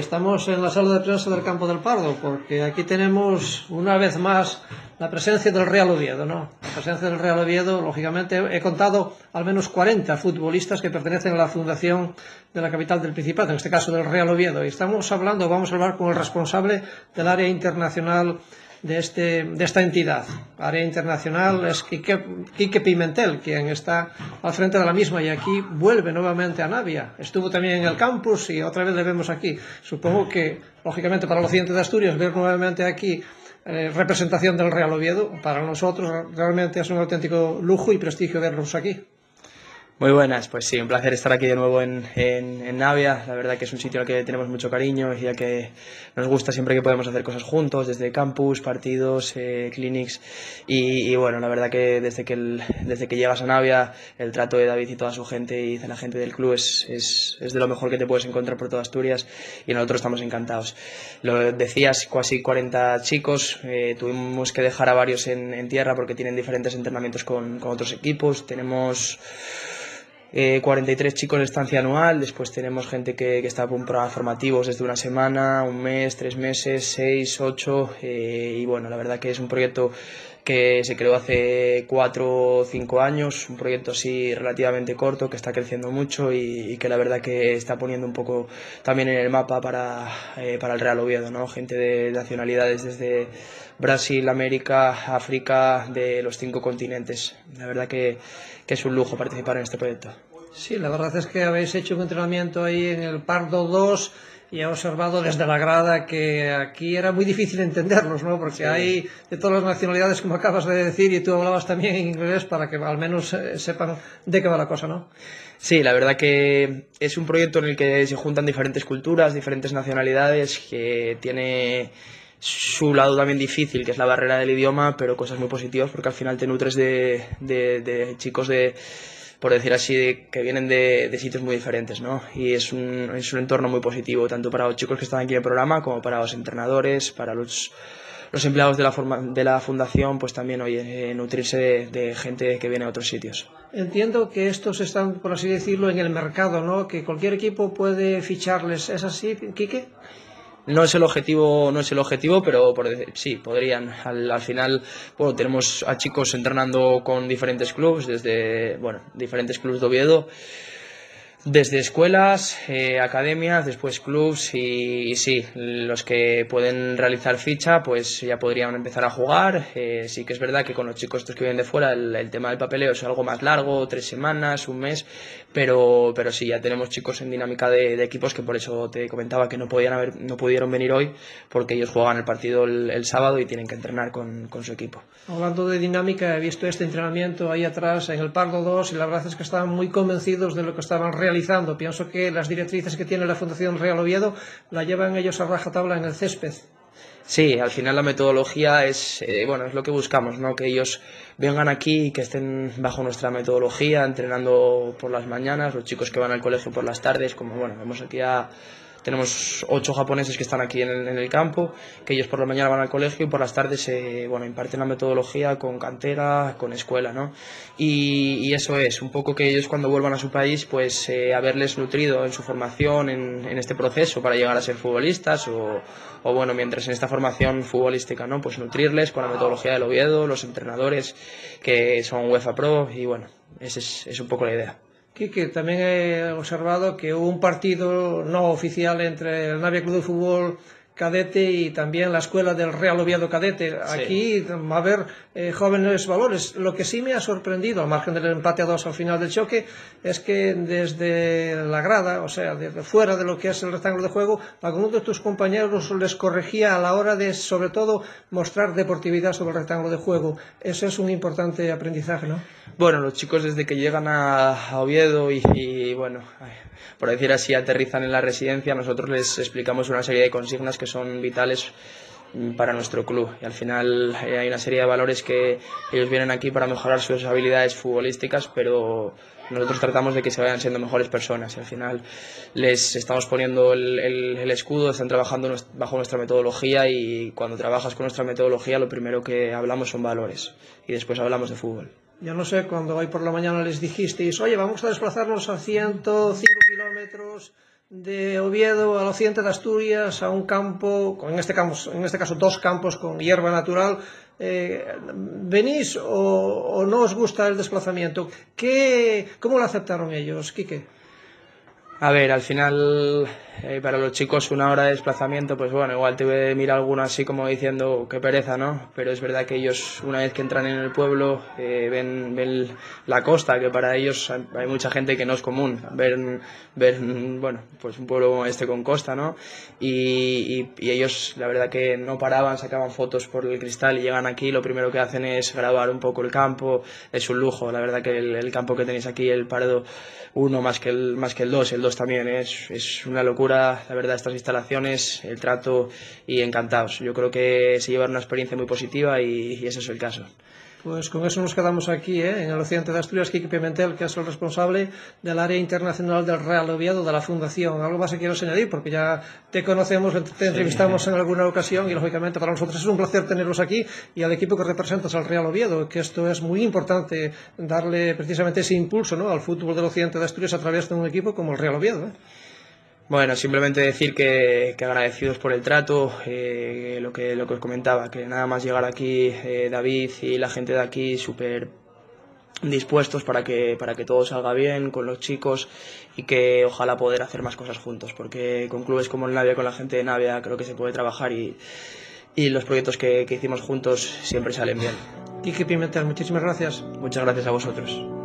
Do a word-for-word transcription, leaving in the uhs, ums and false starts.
estamos en la sala de prensa del Campo del Pardo, porque aquí tenemos una vez más la presencia del Real Oviedo, ¿no? La presencia del Real Oviedo, lógicamente, he contado al menos cuarenta futbolistas que pertenecen a la fundación de la capital del Principado, en este caso del Real Oviedo, y estamos hablando, vamos a hablar con el responsable del área internacional de, este, de esta entidad. Área internacional es Quique, Quique Pimentel, quien está al frente de la misma, y aquí vuelve nuevamente a Navia. Estuvo también en el campus y otra vez le vemos aquí. Supongo que, lógicamente, para los Occidente de Asturias, ver nuevamente aquí eh, representación del Real Oviedo, para nosotros realmente es un auténtico lujo y prestigio verlos aquí. Muy buenas, pues sí, un placer estar aquí de nuevo en, en, en Navia. La verdad que es un sitio al que tenemos mucho cariño y al que nos gusta siempre que podemos hacer cosas juntos, desde campus, partidos, eh, clinics y, y bueno, la verdad que desde que, el, desde que llegas a Navia, el trato de David y toda su gente y de la gente del club es, es, es de lo mejor que te puedes encontrar por toda Asturias y nosotros estamos encantados. Lo decías, casi cuarenta chicos, eh, tuvimos que dejar a varios en, en tierra porque tienen diferentes entrenamientos con, con otros equipos. Tenemos Eh, cuarenta y tres chicos de estancia anual, después tenemos gente que, que está con programas formativos desde una semana, un mes, tres meses, seis, ocho, eh, y bueno, la verdad que es un proyecto que se creó hace cuatro o cinco años, un proyecto así relativamente corto que está creciendo mucho y, y que la verdad que está poniendo un poco también en el mapa para, eh, para el Real Oviedo, ¿no? Gente de nacionalidades desde Brasil, América, África, de los cinco continentes. La verdad que, que es un lujo participar en este proyecto. Sí, la verdad es que habéis hecho un entrenamiento ahí en el Pardo dos y he observado desde la grada que aquí era muy difícil entenderlos, ¿no? Porque sí, hay de todas las nacionalidades, como acabas de decir, y tú hablabas también en inglés para que al menos eh, sepan de qué va la cosa, ¿no? Sí, la verdad que es un proyecto en el que se juntan diferentes culturas, diferentes nacionalidades, que tiene su lado también difícil, que es la barrera del idioma, pero cosas muy positivas porque al final te nutres de, de, de chicos de, por decir así, de, que vienen de, de sitios muy diferentes, ¿no? Y es un, es un entorno muy positivo, tanto para los chicos que están aquí en el programa como para los entrenadores, para los, los empleados de la, forma, de la fundación, pues también, oye, eh, nutrirse de, de gente que viene de otros sitios. Entiendo que estos están, por así decirlo, en el mercado, ¿no? Que cualquier equipo puede ficharles. ¿Es así, Quique? No es el objetivo, no es el objetivo, pero por decir, sí, podrían. Al, al final, bueno, tenemos a chicos entrenando con diferentes clubes, desde, bueno, diferentes clubes de Oviedo, desde escuelas, eh, academias, después clubs y, y sí, los que pueden realizar ficha pues ya podrían empezar a jugar. Eh, sí que es verdad que con los chicos estos que vienen de fuera el, el tema del papeleo es algo más largo, tres semanas, un mes, pero, pero sí, ya tenemos chicos en dinámica de, de equipos que por eso te comentaba que no, podían haber, no pudieron venir hoy porque ellos juegan el partido el, el sábado y tienen que entrenar con, con su equipo. Hablando de dinámica, he visto este entrenamiento ahí atrás en el Pardo dos y la verdad es que estaban muy convencidos de lo que estaban realizando. Pienso que las directrices que tiene la Fundación Real Oviedo la llevan ellos a rajatabla en el césped. Sí, al final la metodología es, eh, bueno, es lo que buscamos, ¿no? Que ellos vengan aquí y que estén bajo nuestra metodología, entrenando por las mañanas, los chicos que van al colegio por las tardes, como bueno, vemos aquí a... Tenemos ocho japoneses que están aquí en el, en el campo, que ellos por la mañana van al colegio y por las tardes eh, bueno, imparten la metodología con cantera, con escuela, ¿no? Y, y eso es, un poco que ellos cuando vuelvan a su país, pues eh, haberles nutrido en su formación, en, en este proceso para llegar a ser futbolistas o, o bueno, mientras en esta formación futbolística, ¿no? Pues nutrirles con la metodología del Oviedo, los entrenadores que son UEFA Pro y bueno, esa es, es un poco la idea. Quique, también he observado que hubo un partido no oficial entre el Navia Club de Fútbol Cadete y también la escuela del Real Oviedo Cadete. Aquí sí va a haber eh, jóvenes valores. Lo que sí me ha sorprendido, al margen del empate a dos al final del choque, es que desde la grada, o sea, desde fuera de lo que es el rectángulo de juego, algunos de tus compañeros les corregía a la hora de, sobre todo, mostrar deportividad sobre el rectángulo de juego. Eso es un importante aprendizaje, ¿no? Bueno, los chicos desde que llegan a, a Oviedo y, y bueno, por decir así, aterrizan en la residencia, nosotros les explicamos una serie de consignas que son vitales para nuestro club y al final eh, hay una serie de valores que ellos vienen aquí para mejorar sus habilidades futbolísticas, pero nosotros tratamos de que se vayan siendo mejores personas y al final les estamos poniendo el, el, el escudo, están trabajando bajo nuestra metodología y cuando trabajas con nuestra metodología lo primero que hablamos son valores y después hablamos de fútbol. Yo no sé, cuando hoy por la mañana les dijisteis, oye, vamos a desplazarnos a ciento cinco kilómetros de Oviedo al occidente de Asturias a un campo, en este caso, en este caso dos campos con hierba natural, eh, ¿venís o, o no os gusta el desplazamiento? ¿Qué, ¿Cómo lo aceptaron ellos, Quique? A ver, al final, eh, para los chicos una hora de desplazamiento, pues bueno, igual te mira alguno así como diciendo qué pereza, ¿no? Pero es verdad que ellos, una vez que entran en el pueblo, eh, ven, ven la costa, que para ellos hay mucha gente que no es común ver, ver bueno, pues un pueblo como este con costa, ¿no? Y, y, y ellos, la verdad que no paraban, sacaban fotos por el cristal y llegan aquí, lo primero que hacen es grabar un poco el campo, es un lujo, la verdad que el, el campo que tenéis aquí, el Pardo uno más que el, más que el dos, el dos también es, es una locura, la verdad, estas instalaciones, el trato y encantados. Yo creo que se llevan una experiencia muy positiva y, y ese es el caso. Pues con eso nos quedamos aquí, ¿eh? En el occidente de Asturias, Quique Pimentel, que es el responsable del área internacional del Real Oviedo, de la Fundación. ¿Algo más que quieras añadir? Porque ya te conocemos, te entrevistamos en alguna ocasión y, lógicamente, para nosotros es un placer tenerlos aquí y al equipo que representas al Real Oviedo, que esto es muy importante, darle precisamente ese impulso, ¿no?, al fútbol del occidente de Asturias a través de un equipo como el Real Oviedo, ¿eh? Bueno, simplemente decir que, que agradecidos por el trato, eh, lo que lo que os comentaba, que nada más llegar aquí, eh, David y la gente de aquí súper dispuestos para que para que todo salga bien con los chicos y que ojalá poder hacer más cosas juntos, porque con clubes como el Navia, con la gente de Navia, creo que se puede trabajar y, y los proyectos que, que hicimos juntos siempre salen bien. Quique Pimentel, muchísimas gracias. Muchas gracias a vosotros.